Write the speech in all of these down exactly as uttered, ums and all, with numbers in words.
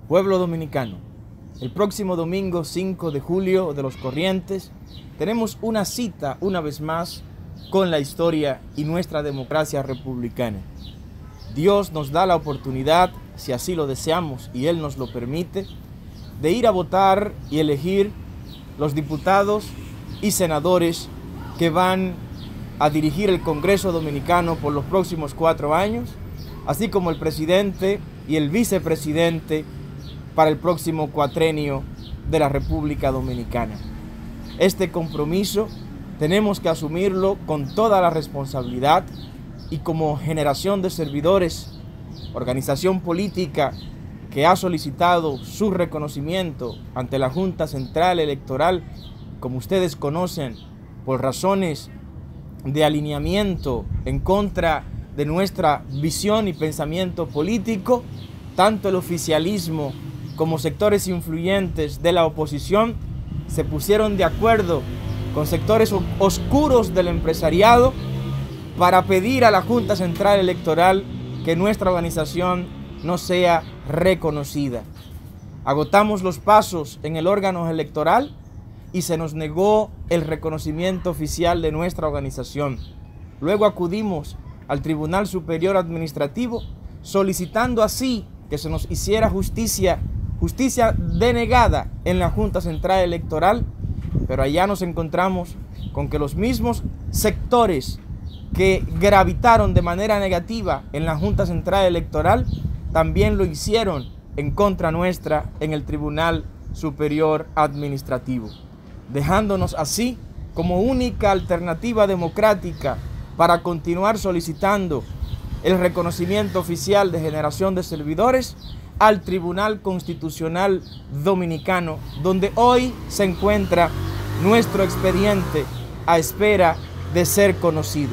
Pueblo dominicano, el próximo domingo cinco de julio de los Corrientes tenemos una cita una vez más con la historia y nuestra democracia republicana. Dios nos da la oportunidad, si así lo deseamos y Él nos lo permite, de ir a votar y elegir los diputados y senadores que van a dirigir el Congreso Dominicano por los próximos cuatro años, así como el presidente y el vicepresidente para el próximo cuatrenio de la República Dominicana. Este compromiso tenemos que asumirlo con toda la responsabilidad y como generación de servidores, organización política que ha solicitado su reconocimiento ante la Junta Central Electoral, como ustedes conocen, por razones de alineamiento en contra de nuestra visión y pensamiento político, tanto el oficialismo como sectores influyentes de la oposición se pusieron de acuerdo con sectores oscuros del empresariado para pedir a la Junta Central Electoral que nuestra organización no sea reconocida. Agotamos los pasos en el órgano electoral y se nos negó el reconocimiento oficial de nuestra organización. Luego acudimos al Tribunal Superior Administrativo solicitando así que se nos hiciera justicia, justicia denegada en la Junta Central Electoral, pero allá nos encontramos con que los mismos sectores que gravitaron de manera negativa en la Junta Central Electoral también lo hicieron en contra nuestra en el Tribunal Superior Administrativo, dejándonos así como única alternativa democrática para continuar solicitando el reconocimiento oficial de generación de servidores al Tribunal Constitucional Dominicano, donde hoy se encuentra nuestro expediente a espera de ser conocido.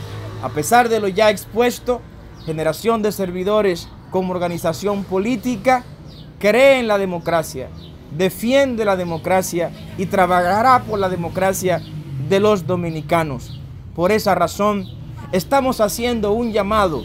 A pesar de lo ya expuesto, Generación de Servidores como organización política cree en la democracia, defiende la democracia y trabajará por la democracia de los dominicanos. Por esa razón, estamos haciendo un llamado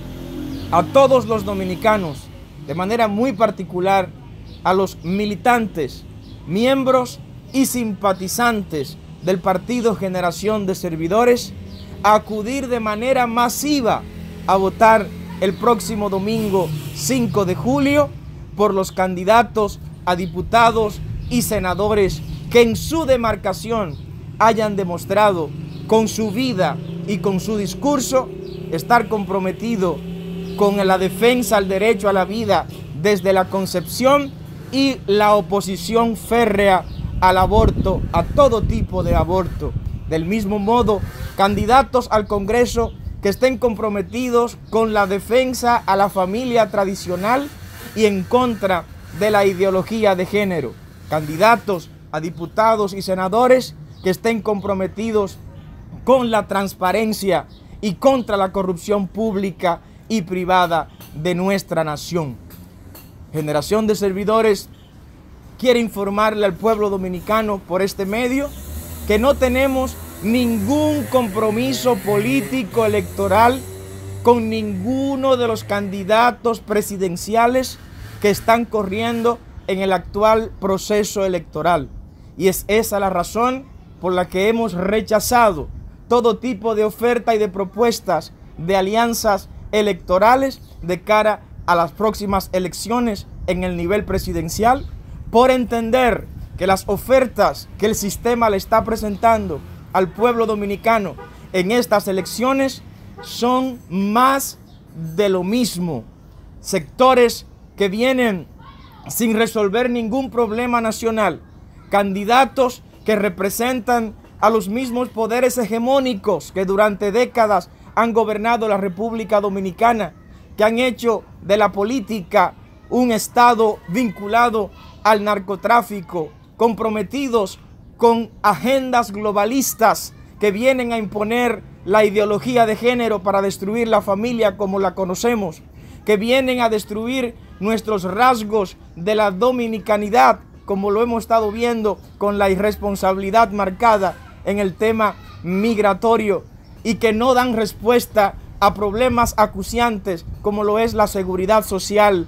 a todos los dominicanos, de manera muy particular a los militantes, miembros y simpatizantes del Partido Generación de Servidores, a acudir de manera masiva a votar el próximo domingo cinco de julio por los candidatos a diputados y senadores que en su demarcación hayan demostrado con su vida y con su discurso estar comprometido con la defensa al derecho a la vida desde la concepción y la oposición férrea al aborto, a todo tipo de aborto. Del mismo modo, candidatos al Congreso que estén comprometidos con la defensa a la familia tradicional y en contra de la ideología de género. Candidatos a diputados y senadores que estén comprometidos con la transparencia y contra la corrupción pública y privada de nuestra nación. Generación de Servidores quiere informarle al pueblo dominicano por este medio que no tenemos ningún compromiso político electoral con ninguno de los candidatos presidenciales que están corriendo en el actual proceso electoral. Y es esa la razón por la que hemos rechazado todo tipo de oferta y de propuestas de alianzas electorales de cara a las próximas elecciones en el nivel presidencial, por entender que las ofertas que el sistema le está presentando al pueblo dominicano en estas elecciones son más de lo mismo. Sectores que vienen sin resolver ningún problema nacional, candidatos que representan a los mismos poderes hegemónicos que durante décadas han gobernado la República Dominicana, que han hecho de la política un estado vinculado al narcotráfico, comprometidos con agendas globalistas que vienen a imponer la ideología de género para destruir la familia como la conocemos, que vienen a destruir nuestros rasgos de la dominicanidad, como lo hemos estado viendo con la irresponsabilidad marcada en el tema migratorio, y que no dan respuesta a problemas acuciantes como lo es la seguridad social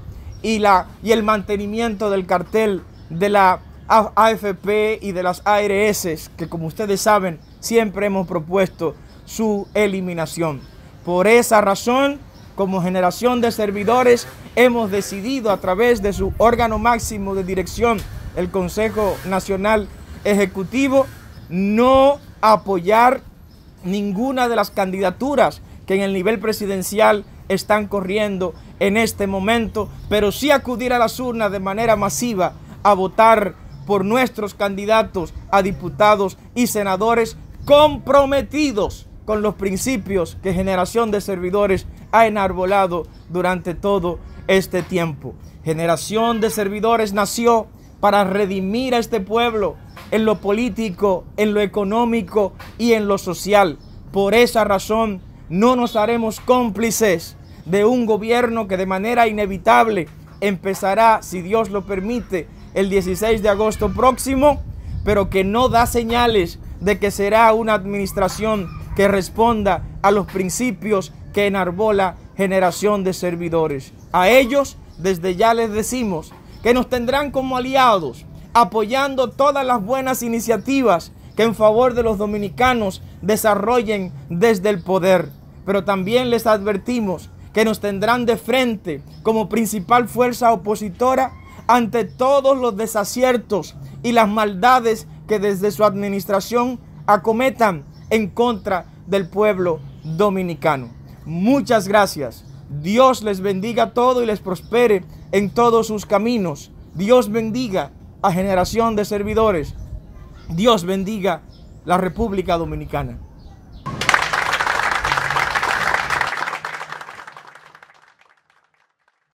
y, la, y el mantenimiento del cartel de la A F P y de las A R S, que como ustedes saben, siempre hemos propuesto su eliminación. Por esa razón, como generación de servidores, hemos decidido a través de su órgano máximo de dirección, el Consejo Nacional Ejecutivo, no apoyar ninguna de las candidaturas que en el nivel presidencial están corriendo en este momento, pero sí acudir a las urnas de manera masiva a votar por nuestros candidatos a diputados y senadores comprometidos con los principios que Generación de Servidores ha enarbolado durante todo este tiempo. Generación de Servidores nació para redimir a este pueblo en lo político, en lo económico y en lo social. Por esa razón no nos haremos cómplices de un gobierno que de manera inevitable empezará, si Dios lo permite, el dieciséis de agosto próximo, pero que no da señales de que será una administración que responda a los principios que enarbola Generación de Servidores. A ellos, desde ya les decimos que nos tendrán como aliados, apoyando todas las buenas iniciativas que en favor de los dominicanos desarrollen desde el poder. Pero también les advertimos que nos tendrán de frente como principal fuerza opositora ante todos los desaciertos y las maldades que desde su administración acometan en contra del pueblo dominicano. Muchas gracias. Dios les bendiga todo y les prospere en todos sus caminos. Dios bendiga a Generación de Servidores. Dios bendiga la República Dominicana.